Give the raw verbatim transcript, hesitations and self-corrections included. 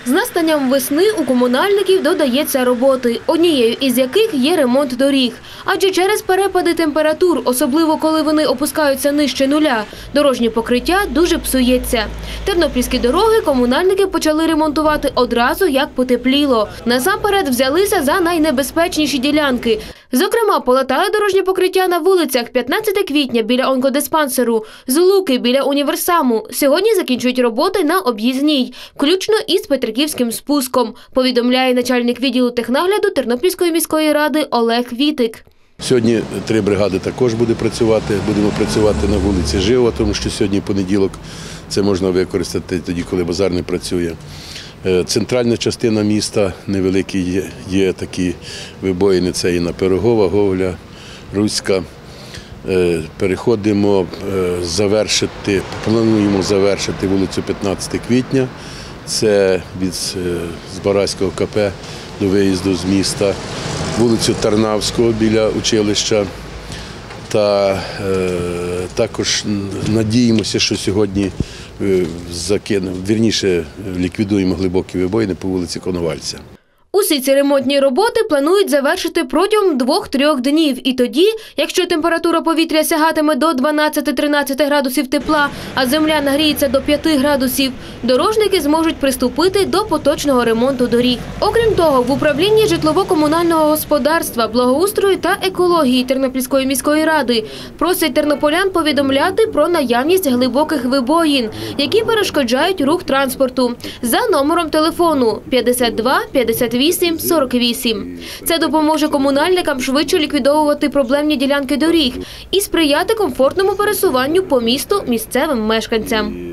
З настанням весни у комунальників додається роботи, однією із яких є ремонт доріг. Адже через перепади температур, особливо коли вони опускаються нижче нуля, дорожнє покриття дуже псується. Тернопільські дороги комунальники почали ремонтувати одразу, як потепліло. Насамперед взялися за найнебезпечніші ділянки. Зокрема, полатали дорожнє покриття на вулицях п'ятнадцятого квітня біля онкодиспансеру, Злуки біля універсаму. Сьогодні закінчують роботи на об'їзній, включно із Петриківським спуском, повідомляє начальник відділу технагляду Тернопільської міської ради Олег Вітик. Сьогодні три бригади також будуть працювати. Будемо працювати на вулиці Жива, тому що сьогодні понеділок. Це можна використати тоді, коли базар не працює. Центральна частина міста, невеликі є, є такі вибоїни, це і на Пирогова, Говля, Руська. Переходимо завершити, плануємо завершити вулицю п'ятнадцятого квітня, це від Збаразького КП до виїзду з міста, вулицю Тарнавського біля училища. Та е, також надіємося, що сьогодні закинемо, вірніше ліквідуємо глибокі вибоїни по вулиці Коновальця. Усі ці ремонтні роботи планують завершити протягом двох-трьох днів. І тоді, якщо температура повітря сягатиме до дванадцяти-тринадцяти градусів тепла, а земля нагріється до п'яти градусів, дорожники зможуть приступити до поточного ремонту доріг. Окрім того, в управлінні житлово-комунального господарства, благоустрою та екології Тернопільської міської ради просять тернополян повідомляти про наявність глибоких вибоїн, які перешкоджають рух транспорту, за номером телефону п'ятдесят два п'ятдесят вісім сорок вісім. Це допоможе комунальникам швидше ліквідовувати проблемні ділянки доріг і сприяти комфортному пересуванню по місту місцевим мешканцям.